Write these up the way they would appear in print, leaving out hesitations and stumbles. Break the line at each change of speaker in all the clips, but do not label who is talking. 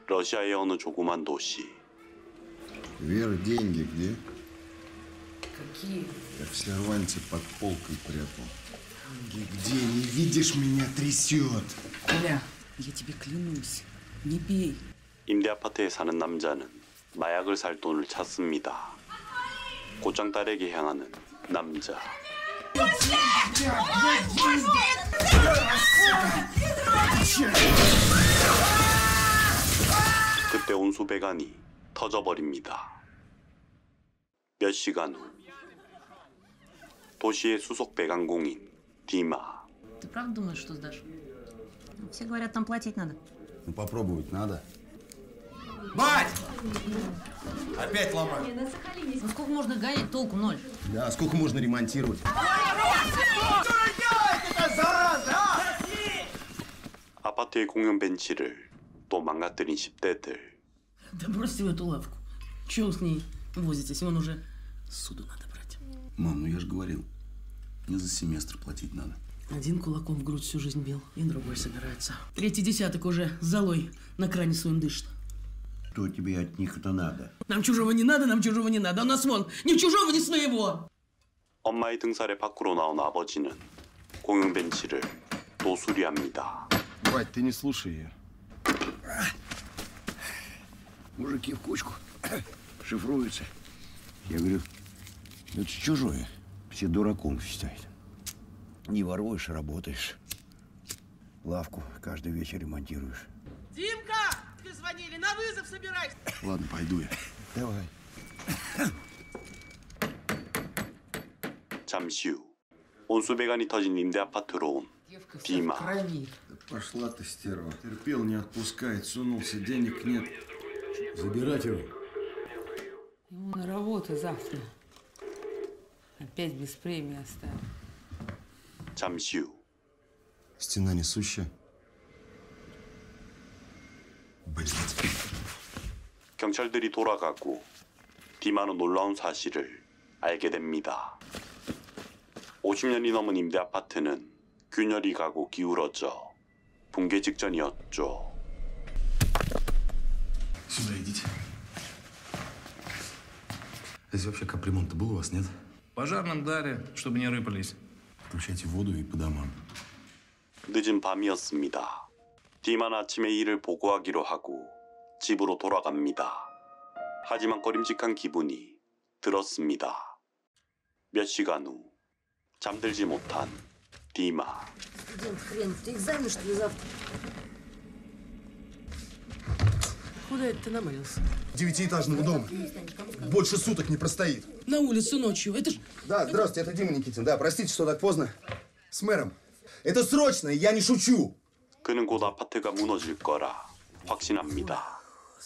러시아의 어느 조그만 도시.
Вера, деньги где?
Какие?
Я в серванте под полкой прятал. Где? Не видишь, меня трясет.
Коля, я тебе клянусь, не бей.
임대 아파트에 사는 남자는 마약을 살 돈을 찾습니다. 고장 딸에게 향하는 남자. 그때 온수 배관이 터져버립니다. 몇 시간 후 도시의 수속 배관공인 디마.
Ты правда думаешь, что сдашь? Все говорят, там платить надо.
Ну попробовать надо.
Бать! Опять ломать.
Ну сколько можно гонять, толку ноль.
Да, сколько можно ремонтировать?
아파트의 공용 벤치를 또 망가뜨린 10대들.
Да бросьте в эту лавку. Чего с ней возитесь? Вон уже суду надо брать.
Мам, ну я же говорил, мне за семестр платить надо.
Один кулаком в грудь всю жизнь бил, и другой собирается. Третий десяток уже золой на кране своим дышит.
Что тебе от них это надо?
Нам чужого не надо, нам чужого не надо. У нас вон ни чужого, ни своего.
엄마의 등살에 밖으로 나온 아버지는 공용 벤치를 또 수리합니다.
Бать, ты не слушай ее. Мужики в кучку шифруются. Я говорю, это ж чужое. Все дураком считают. Не воруешь, а работаешь. Лавку каждый вечер ремонтируешь.
Димка, ты звонили, на вызов собирайся.
Ладно, пойду я. Давай.
잠시 후 온수배관이 터진 임대 아파트로 온 디마.
Да пошла ты, стерва. Терпел, не отпускает, сунулся, денег нет. Забирать его.
Ему на работу завтра. Опять без премии оставил.
잠시 후
Стена несущая. Блять.
경찰들이 돌아가고 디마는 놀라운 사실을 알게 됩니다. 50년이 넘은 임대 아파트는 균열이 가고 기울어져 붕괴 직전이었죠.
Сюда идите. Здесь вообще капремонт-то был у вас, нет?
Пожарным дали, чтобы не рыпались.
Включайте воду и по домам.
늦은 밤이었습니다. 디마는 아침에 일을 보고하기로 하고 집으로 돌아갑니다. 하지만 꺼림직한 기분이 들었습니다. 몇 시간 후 잠들지 못한 디마.
Студент хрен, ты экзамен, что ли, завтра?
Куда это ты намылился?
Девятиэтажного дома. Больше суток не простоит.
На улицу ночью. Это ж...
Да, здравствуйте, это Дима Никитин. Да, простите, что так поздно. С мэром. Это срочно, я не шучу.
그는 곧 아파트가 무너질 거라 확신합니다.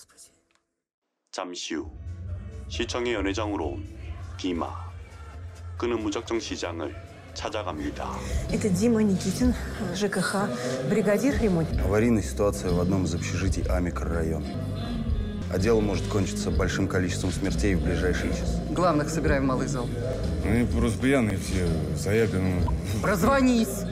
잠시 후 시청의 연회장으로 온 디마. 그는 무작정 시장을 찾아갑니다.
Это Дима Никитин, ЖКХ, бригадир ремонта.
Аварийная ситуация в одном из общежитий микрорайона. А дело может кончиться большим количеством смертей в ближайший час.
Главных собираем в малый зал.
Они просто пьяные все, Заяпин.
Прозвонись!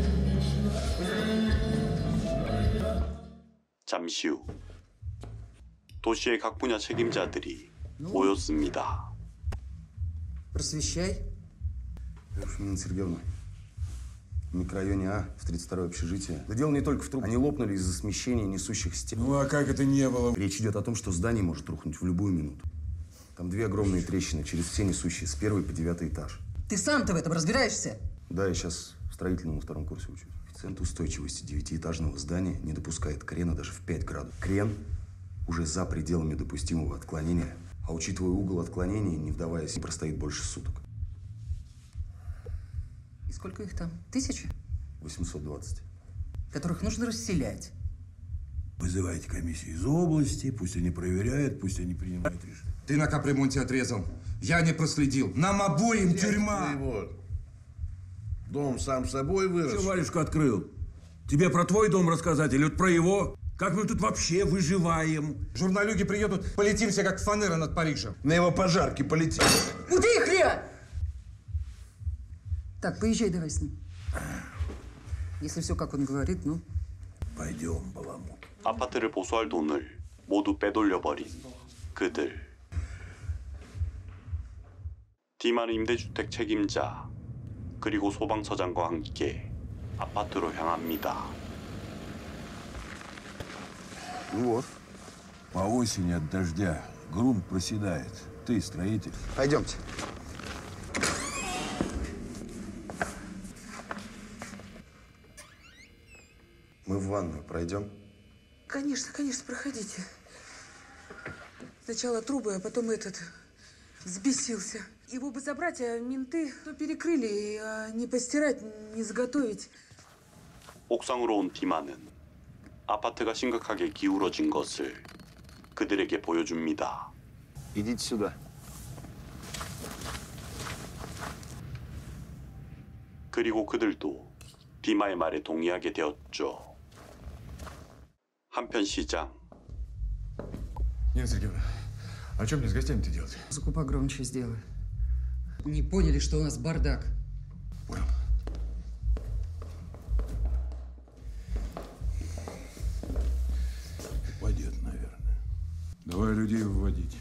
잠시 후 도시의 각 분야 책임자들이 모였습니다.
Просвещай.
Нина Сергеевна, в микрорайоне А, в 32-е общежитие. Да дело не только в трубах. Они лопнули из-за смещения несущих стен.
Ну а как это не было?
Речь идет о том, что здание может рухнуть в любую минуту. Там две огромные трещины через все несущие, с 1-й по 9-й этаж.
Ты сам-то в этом разбираешься?
Да, я сейчас в строительном на 2-м курсе учусь. Коэффициент устойчивости 9-этажного здания не допускает крена даже в 5 градусов. Крен уже за пределами допустимого отклонения, а учитывая угол отклонения, не вдаваясь, не простоит больше суток.
И сколько их там? 1000?
820.
Которых нужно расселять.
Вызывайте комиссию из области, пусть они проверяют, пусть они принимают решение.
Ты на капремонте отрезал. Я не проследил. Нам обоим тюрьма.
Дом сам собой вырос.
Все варежку открыл. Тебе про твой дом рассказать или вот про его? Как мы тут вообще выживаем?
Журналюги приедут, полетим все как фанера над Парижем.
На его пожарке полетел.
Утихли! Так, поезжай давай с ним. Если все, как он говорит, ну...
Пойдем, баламут.
아파트를 보수할 돈을 모두 빼돌려버린 그들. 디마는 임대주택 책임자 그리고 소방서장과 함께 아파트로 향합니다.
Ну вот, по осени от дождя грунт проседает. Ты строитель.
Пойдемте. Мы в ванную пройдем?
Конечно, конечно, проходите. Сначала трубы, а потом этот взбесился. Его бы забрать, а менты то перекрыли, а не постирать, не заготовить.
옥상으로 온 디마는 아파트가 심각하게 기울어진 것을 그들에게 보여줍니다.
Идите сюда.
그리고 그들도 디마의 말에 동의하게 되었죠. 한편 시장.
Нина Сергеевна, а что мне с гостями-то делать?
Музыку погромче сделай. Не поняли, что у нас бардак.
Понял.
Пойдет, наверное.
Давай людей выводить.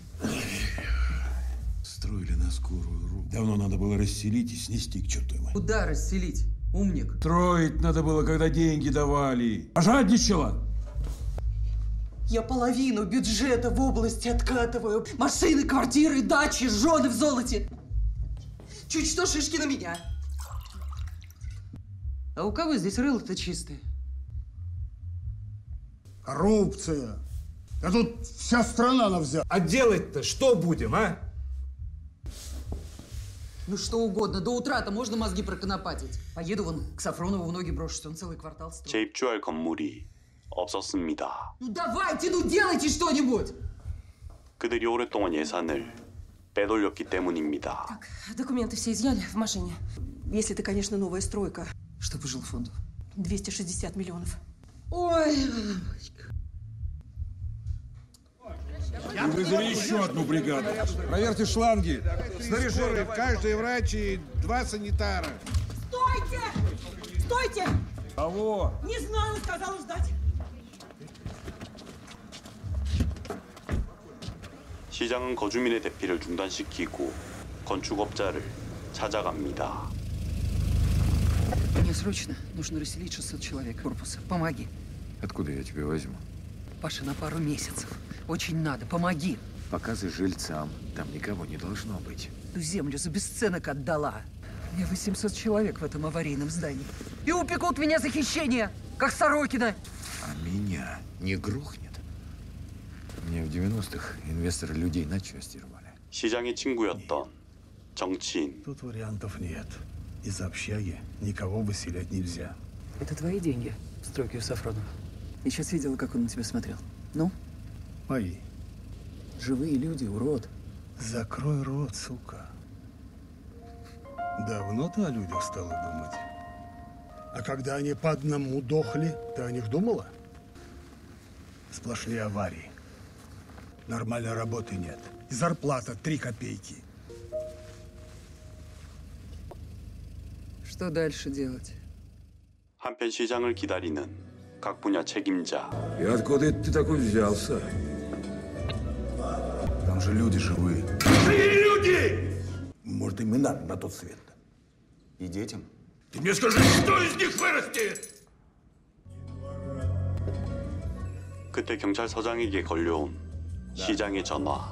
Строили на скорую руку. Давно надо было расселить и снести к чертовой матери.
Куда расселить, умник?
Строить надо было, когда деньги давали. Пожадничала.
Я половину бюджета в области откатываю. Машины, квартиры, дачи, жены в золоте. Чуть что, шишки на меня.
А у кого здесь рыло-то чистое?
Коррупция. Да тут вся страна навзяла.
А делать-то что будем, а?
Ну что угодно, до утра-то можно мозги проконопатить. Поеду вон к Сафронову в ноги брошусь, он целый квартал строит.
재입주할 건물이 없었습니다.
Ну давайте, ну делайте что-нибудь!
그들이 오랫동안 예산을 빼돌렸기 때문입니다.
Так, документы все изъяли в машине. Если это, конечно, новая стройка.
Что по жилфонду?
260 миллионов.
Ой,
И вызови еще одну бригаду.
Проверьте шланги. Снаряжение. Каждый врач и 2 санитара.
Стойте! Стойте!
Кого?
Не знаю, сказала ждать.
시장은 거주민의 대피를 중단시키고 건축업자를 찾아갑니다.
мне срочно нужно расселить 600 человек корпуса. Помоги.
Откуда я тебе возьму?
Паша, на пару месяцев. Очень надо, помоги.
Показы жильцам. Там никого не должно быть.
Эту землю за бесценок отдала. У меня 800 человек в этом аварийном здании. И упекут меня за хищение, как Сорокина.
А меня не грохнет? Мне в 90-х инвесторы людей на части рвали.
시장의 친구였던 정치인.
Тут вариантов нет. Из общаги никого выселять нельзя.
Это твои деньги, стройки у Сафронова. Я сейчас видела, как он на тебя смотрел. Ну?
Мои.
Живые люди, урод.
Закрой рот, сука. Давно ты о людях стала думать? А когда они по одному дохли, ты о них думала? Сплошные аварии. Нормальной работы нет. И зарплата 3 копейки.
Что дальше делать?
한편 시장을 기다리는 각 분야 책임자.
И откуда это ты такой взялся?
Там же люди живые.
Живые люди!
Может, им и надо на тот свет.
И детям?
Ты мне скажи, что из них вырастет?
그때 경찰서장에게 걸려온 시장의 전화.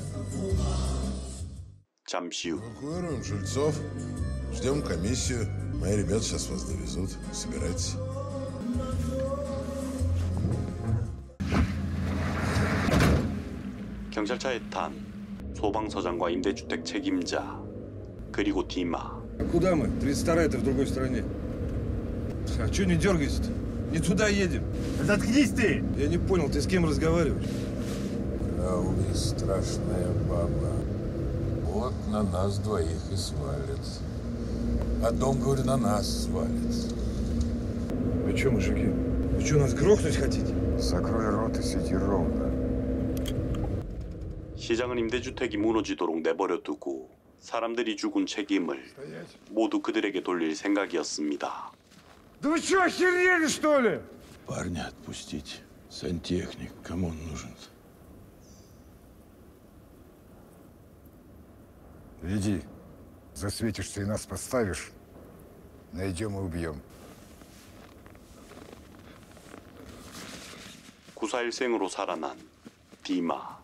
잠시 후
Эвакуируем жильцов, ждем комиссию. Мои ребята сейчас вас довезут. Собирайтесь.
경찰차에 탄 소방서장과 임대주택 책임자 그리고 디마.
А куда мы? 32-й-то в другой стране. А чё не дергайся-то? Не туда едем.
Заткнись ты!
Я не понял, ты с кем разговариваешь?
Раули, страшная баба. Вот на нас двоих и свалит. А дом, говорю, на нас свалит.
Вы чё, мужики? Вы чё, нас грохнуть хотите?
Закрой рот и сиди ровно.
시장은 임대주택이 무너지도록 내버려두고 사람들이 죽은 책임을 모두 그들에게 돌릴 생각이었습니다.
Да вы что, охерели, что ли?
Парня отпустить. Сантехник. Кому он нужен?
Веди. Засветишься и нас подставишь. Найдем и убьем.
구사일생으로 살아난 디마.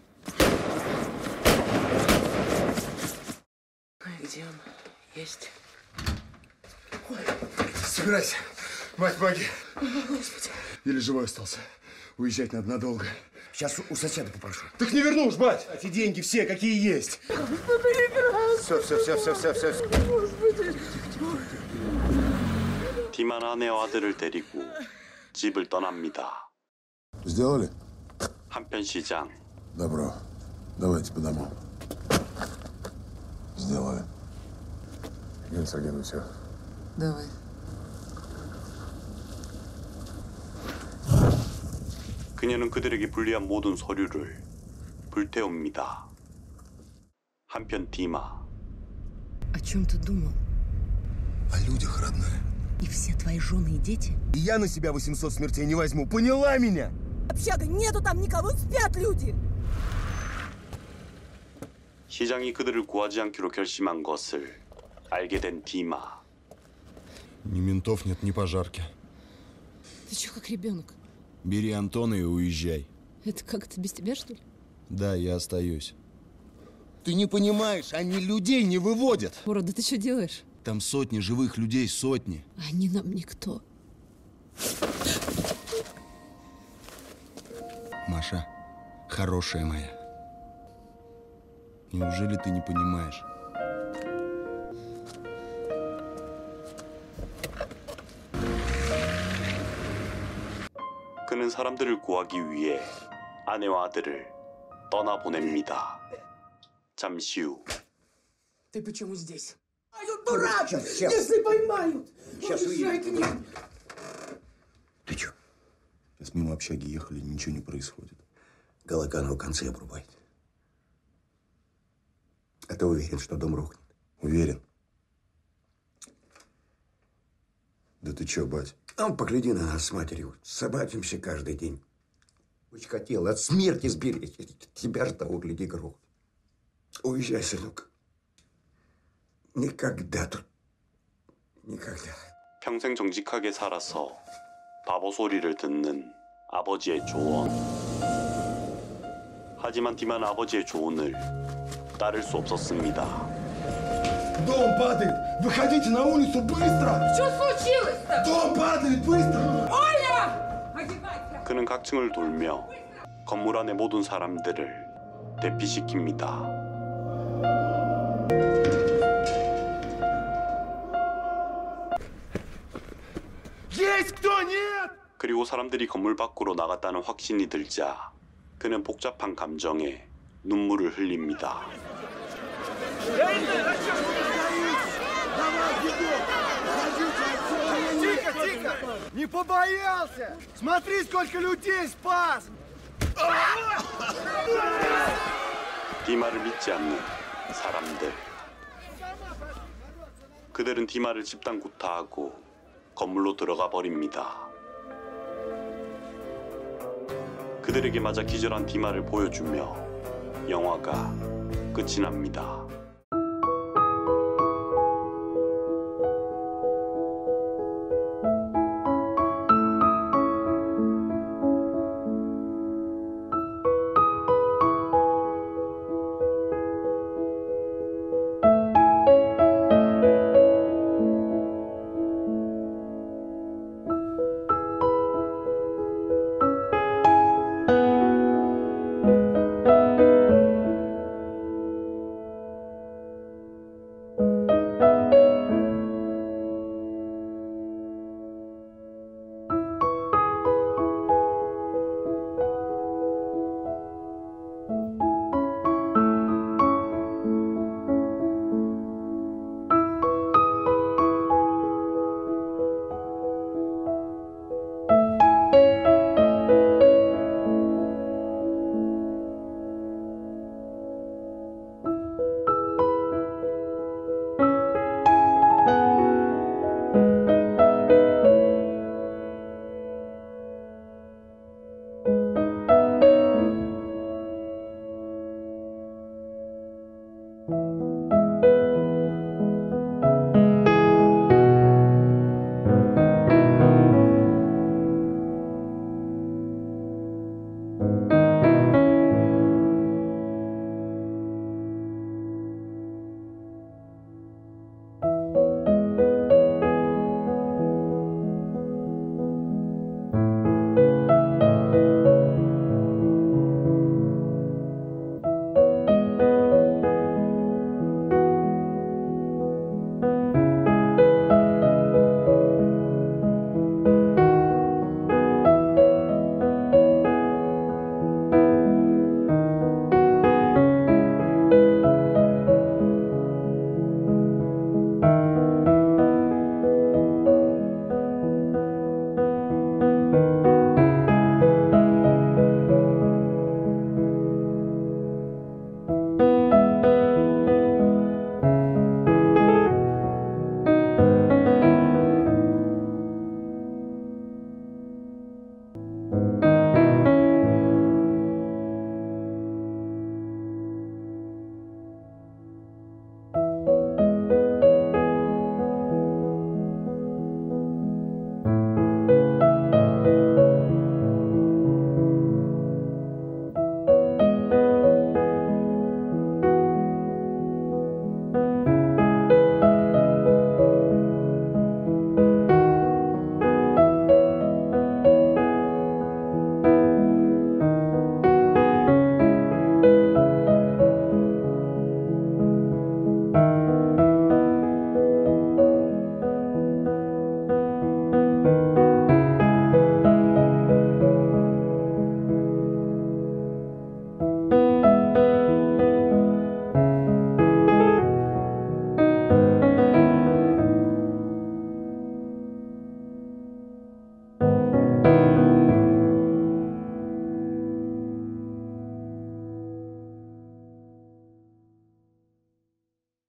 Где он? Есть.
Собирайся. Мать, помоги.
Господи.
Или живой остался. Уезжать надо надолго.
Сейчас у соседа попрошу.
Так не вернусь, бать! Эти деньги все, какие есть. Все.
Господи.
디마는 아내와 아들을 데리고 집을 떠납니다.
Сделали?
한편 시장.
Добро. Давайте по домам. Сделали.
Генсагену все.
Давай.
그녀는 그들에게 불리한 모든 서류를 불태웁니다. 한편 디마.
О чем ты думал?
О людях, родная.
И все твои жены и дети?
И я на себя 800 смертей не возьму. Поняла меня?
Общага, нету там никого, спят люди!
시장이 그들을 구하지 않기로 결심한 것을 알게 된 디마.
Ни ментов нет, ни пожарки.
Ты че, как ребенок?
Бери Антона и уезжай.
Это как-то без тебя, что ли?
Да, я остаюсь.
Ты не понимаешь, они людей не выводят.
Ура, да ты что делаешь?
Там сотни живых людей, сотни.
Они нам никто.
Маша, хорошая моя. Неужели ты не понимаешь?
그는 사람들을 구하기 위해 아내와 아들을 떠나보냅니다. 잠시 후.
Ты почему здесь?
Дурак! Если поймают!
Сейчас
уезжай к ним!
Ты чё?
Сейчас мимо общаги ехали, ничего не происходит.
Галаканова концы обрубает. А ты уверен, что дом рухнет?
Уверен. Да ты чё, бать?
А погляди на нас с матерью. Собачимся каждый день. Очень хотел от смерти сберечь. Тебя же того, гляди, грохнет. Уезжай, сынок. Никогда тут. Никогда.
평생 정직하게 살아서 바보 소리를 듣는 아버지의 조언. 하지만 디마는 아버지의 조언을 따를 수 없었습니다.
Дом падает! Выходите на улицу быстро!
Что случилось-то?
Дом падает! Быстро!
Оля!
그는 각층을 돌며 건물 안의 모든 사람들을 대피시킵니다.
Есть кто? Нет!
그리고 사람들이 건물 밖으로 나갔다는 확신이 들자 그는 복잡한 감정에 눈물을 흘립니다.
Тихо, тихо! Не побоялся! Смотри, сколько людей спас!
디마를 믿지 않는 사람들. 그들은 디마를 집단 구타하고 건물로 들어가 버립니다. 그들에게 맞아 기절한 디마를 보여주며 영화가 끝이 납니다.